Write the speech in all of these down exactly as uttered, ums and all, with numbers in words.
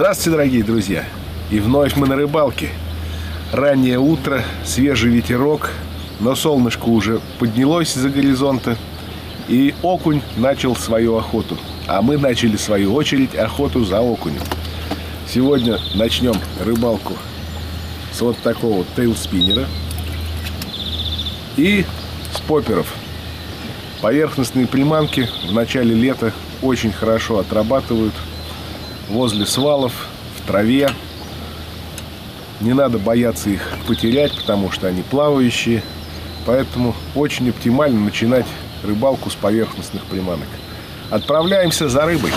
Здравствуйте, дорогие друзья! И вновь мы на рыбалке. Раннее утро, свежий ветерок, но солнышко уже поднялось из-за горизонта, и окунь начал свою охоту. А мы начали, в свою очередь, охоту за окунем. Сегодня начнем рыбалку с вот такого вот тейлспиннера и с попперов. Поверхностные приманки в начале лета очень хорошо отрабатывают возле свалов, в траве. Не надо бояться их потерять, потому что они плавающие. Поэтому очень оптимально начинать рыбалку с поверхностных приманок. Отправляемся за рыбой.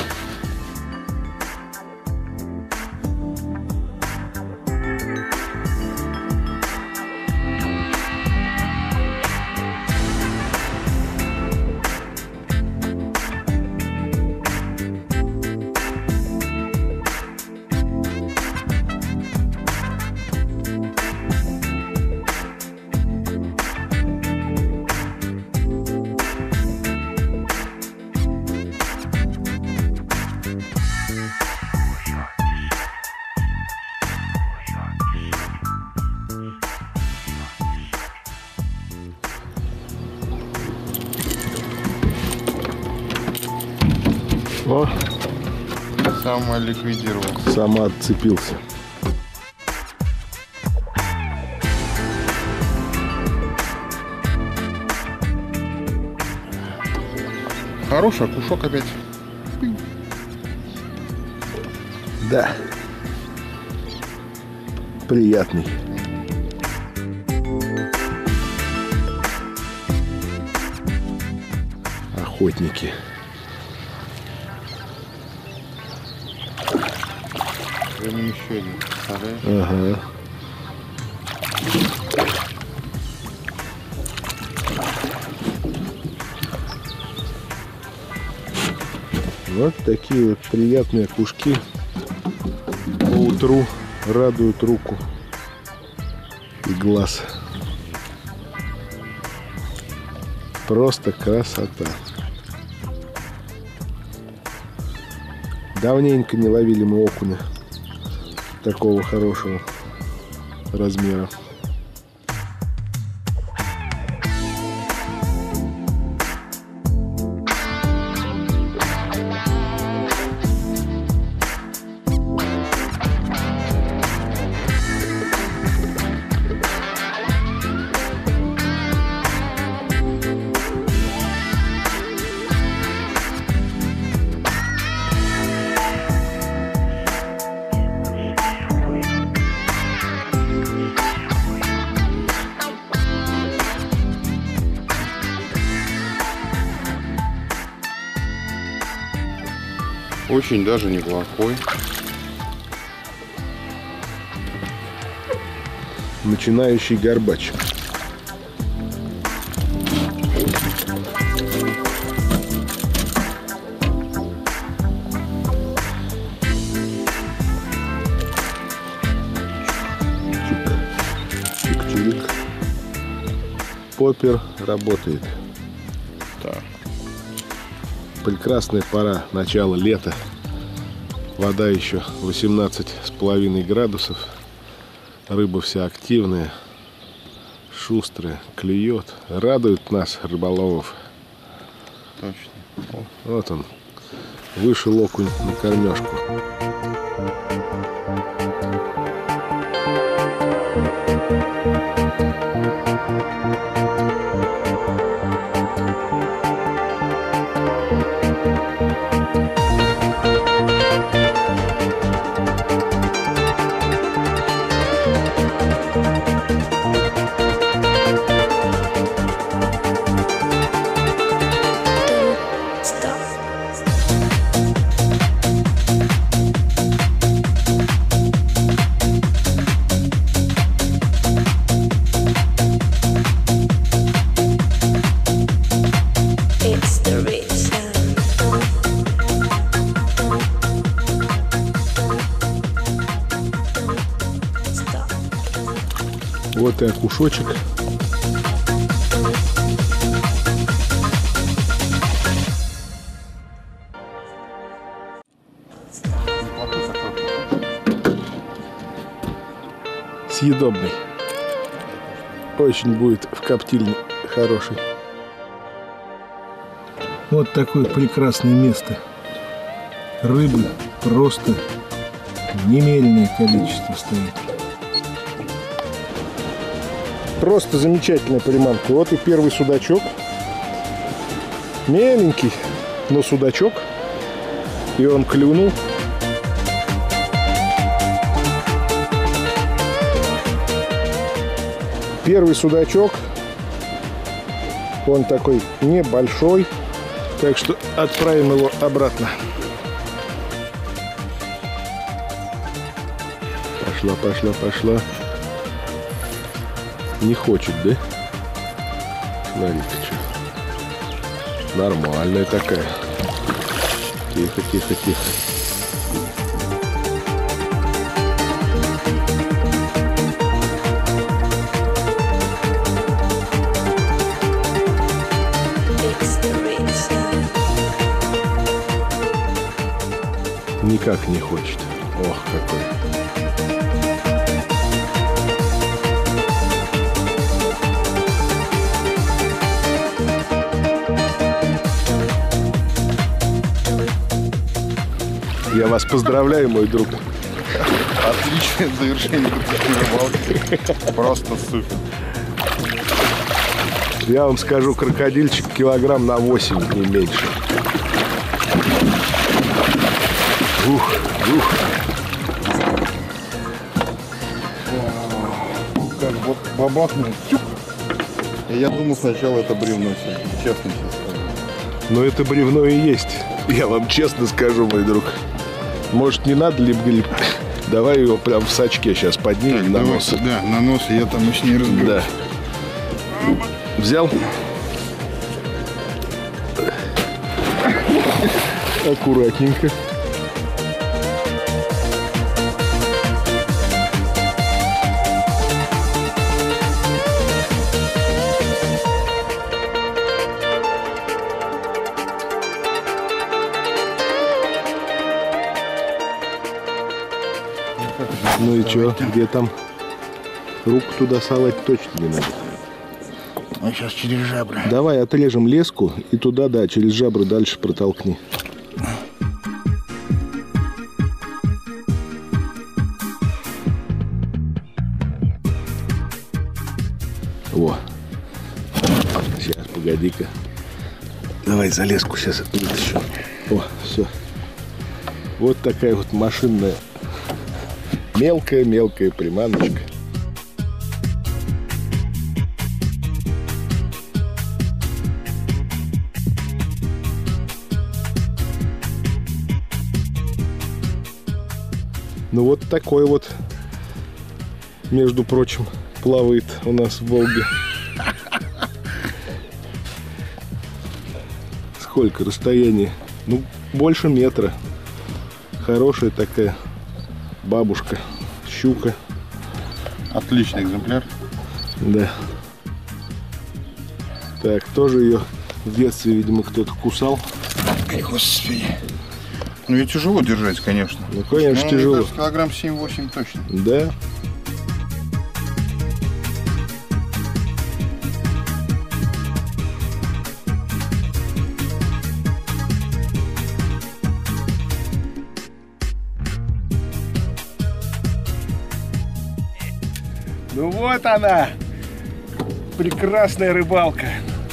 О, сама ликвидировал. Сама отцепился. Хороший окушок опять. Да. Приятный. Охотники. Еще один. Ага. Вот такие вот приятные окушки по утру радуют руку и глаз. Просто красота. Давненько не ловили мы окуня такого хорошего размера. Очень даже неплохой. Начинающий горбач. Чик-чик. Поппер работает. Да. Прекрасная пора, начало лета. Вода еще восемнадцать с половиной градусов. Рыба вся активная, шустрая, клюет. Радует нас, рыболовов. Точно. Вот он. Вышел окунь на кормежку. Вот и окушочек. съедобный. Очень будет в коптильне хороший. Вот такое прекрасное место. Рыбы просто немеренное количество стоит. Просто замечательная приманка. Вот и первый судачок. Меленький, но судачок. И он клюнул. Первый судачок. Он такой небольшой. Так что отправим его обратно. Пошла, пошла, пошла. Не хочет, да? Смотри-ка, что. Нормальная такая. Тихо, тихо, тихо. Никак не хочет. Ох, какой. Я вас поздравляю, мой друг. Отличное завершение рыбалки. Просто супер. Я вам скажу, крокодильчик килограмм на восемь, не меньше. Ух, ух. Как вот бабахнул. Я думал сначала это бревно, честно тебе скажу. Но это бревно и есть. Я вам честно скажу, мой друг. Может, не надо лип-глип? Давай его прям в сачке сейчас поднимем на нос. Да, на нос, я там и с ней разберусь. Да. Взял? Аккуратненько. Ну и чё, где там? Руку туда совать точно не надо. Он сейчас через жабры. Давай отрежем леску и туда, да, через жабры дальше протолкни. Во. Сейчас, погоди-ка. Давай за леску сейчас вытащу. О, все. Вот такая вот машинная мелкая-мелкая приманочка. Ну вот такой вот, между прочим, плавает у нас в Волге. Сколько расстояние? Ну, больше метра. Хорошая такая бабушка, щука. Отличный экземпляр. Да. Так, тоже ее в детстве, видимо, кто-то кусал. Ой, господи. Ну и тяжело держать, конечно. Ну, конечно, ну, тяжело. Кажется, килограмм семь-восемь точно. Да. Ну вот она, прекрасная рыбалка.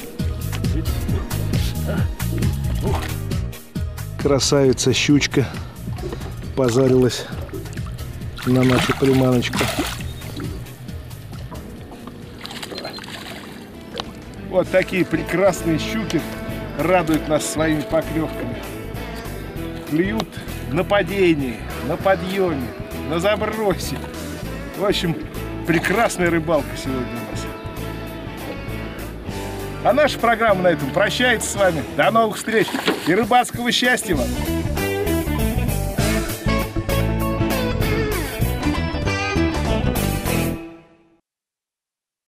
Красавица щучка позарилась на нашу приманочку. Вот такие прекрасные щуки радуют нас своими поклевками. Клюют на падении, на подъеме, на забросе. В общем, прекрасная рыбалка сегодня у нас. А наша программа на этом прощается с вами. До новых встреч и рыбацкого счастья вам!